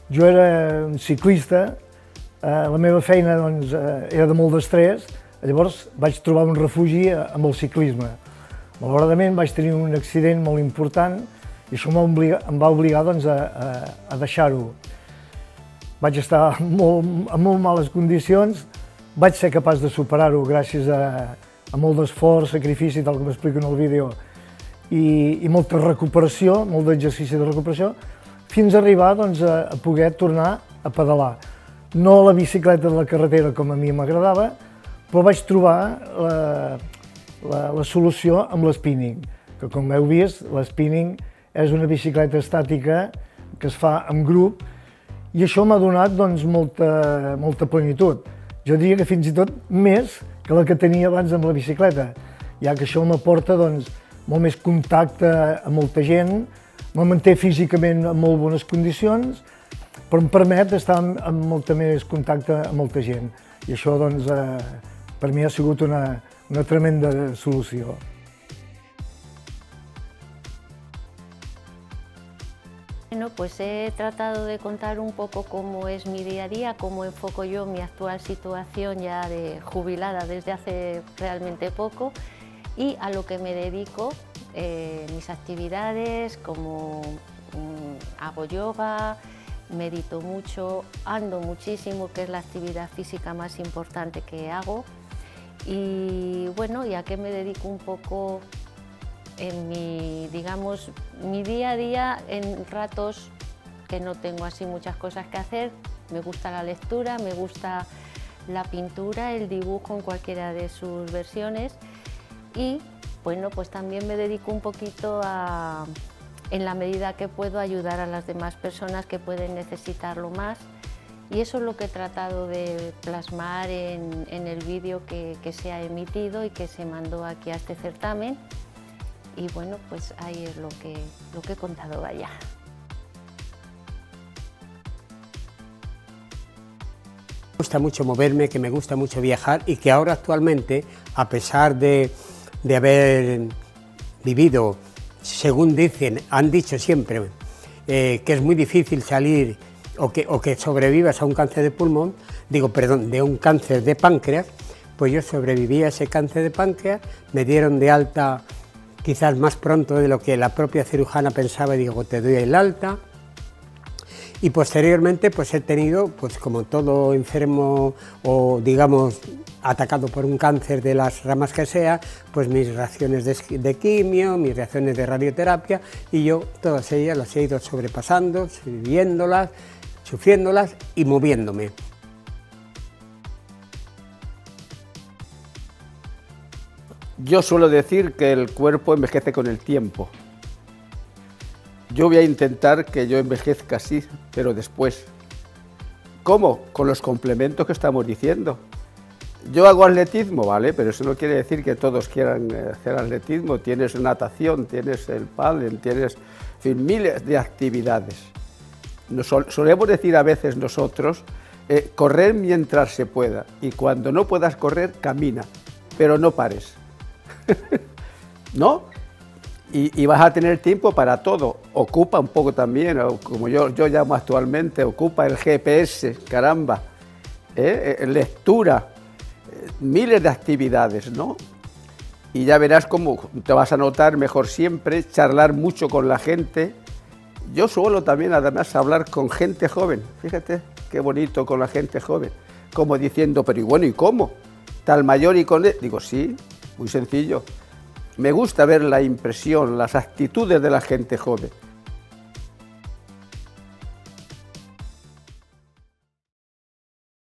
Jo era un ciclista, la meva feina doncs, era de molt d'estrès, llavors vaig trobar un refugi amb el ciclisme. Malauradament vaig tenir un accident molt important i això em va obligar doncs, a deixar-ho. Vaig estar en molt males condicions, vaig ser capaç de superar-ho gràcies a molt d'esforç, sacrifici, tal com explico en el vídeo, i molta recuperació, molt d'exercici de recuperació, fins a arribar doncs, a poder tornar a pedalar. No a la bicicleta de la carretera com a mi m'agradava, però vaig trobar la solució amb l'spinning, que com heu vist, l'spinning és una bicicleta estàtica que es fa en grup i això m'ha donat doncs, molta plenitud. Jo diria que fins i tot més que la que tenia abans amb la bicicleta, ja que això m'aporta doncs, molt més contacte amb molta gent, me manté físicament en molt bones condicions, però em permet estar amb molt més contacte amb molta gent. I això doncs, per mi ha sigut una tremenda solució. Bueno, pues he tratado de contar un poco cómo es mi día a día, cómo enfoco yo mi actual situación ya de jubilada desde hace realmente poco y a lo que me dedico, mis actividades, como hago yoga, medito mucho, ando muchísimo, que es la actividad física más importante que hago, y bueno, y a qué me dedico un poco en mi día a día, en ratos que no tengo así muchas cosas que hacer. Me gusta la lectura, me gusta la pintura, el dibujo en cualquiera de sus versiones y bueno, pues también me dedico un poquito en la medida que puedo, ayudar a las demás personas que pueden necesitarlo más. Y eso es lo que he tratado de plasmar en el vídeo que se ha emitido y que se mandó aquí a este certamen. Y bueno, pues ahí es lo que he contado, vaya. Me gusta mucho moverme, que me gusta mucho viajar y que ahora actualmente, a pesar de haber vivido, según han dicho siempre, que es muy difícil salir o que sobrevivas a un cáncer de pulmón, de un cáncer de páncreas, pues yo sobreviví a ese cáncer de páncreas, me dieron de alta quizás más pronto de lo que la propia cirujana pensaba, y digo, te doy el alta. Y posteriormente pues he tenido, pues como todo enfermo o digamos atacado por un cáncer de las ramas que sea, pues mis reacciones de quimio, mis reacciones de radioterapia, y yo todas ellas las he ido sobrepasando, viviéndolas, sufriéndolas y moviéndome. Yo suelo decir que el cuerpo envejece con el tiempo. Yo voy a intentar que yo envejezca así, pero después. ¿Cómo? Con los complementos que estamos diciendo. Yo hago atletismo, ¿vale? Pero eso no quiere decir que todos quieran hacer atletismo. Tienes natación, tienes el pádel, tienes, en fin, miles de actividades. Solemos decir a veces nosotros, correr mientras se pueda. Y cuando no puedas correr, camina, pero no pares. ¿No? Y vas a tener tiempo para todo. Ocupa un poco también, como yo llamo actualmente, ocupa el GPS, caramba, lectura, miles de actividades, ¿no? Y ya verás cómo te vas a notar mejor siempre, charlar mucho con la gente. Yo suelo también además hablar con gente joven, fíjate qué bonito con la gente joven, como diciendo, pero y bueno, ¿y cómo? ¿Tal mayor y con él? Digo, sí, muy sencillo. Me gusta ver la impresión, las actitudes de la gente joven.